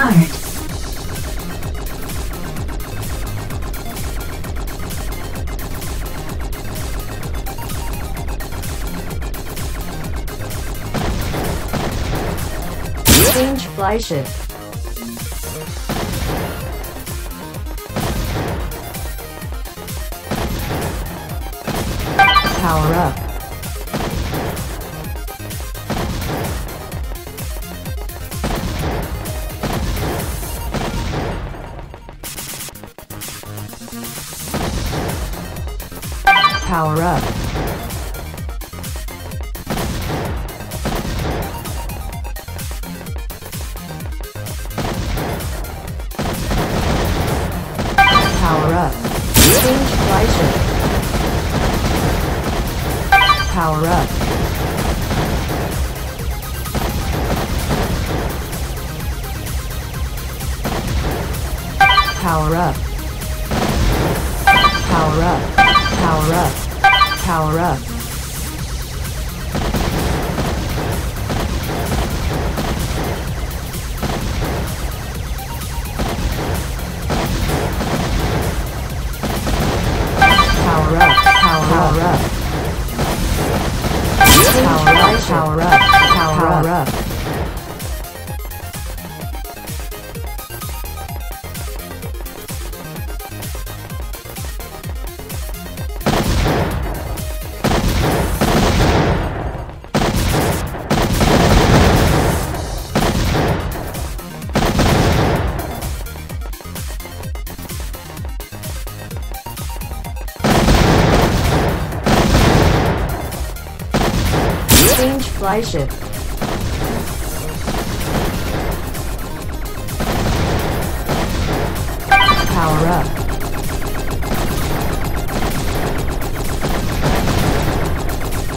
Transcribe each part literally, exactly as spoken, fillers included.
Start. Change fly shift. Power up. Power up. Power up. Change fly shift. Power up. Power up. Power up. Power up. Power up. Power up. Power up. Power up. Power up. Power up. Change fly shift. Power up.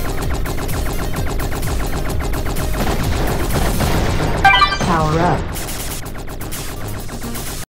Power up.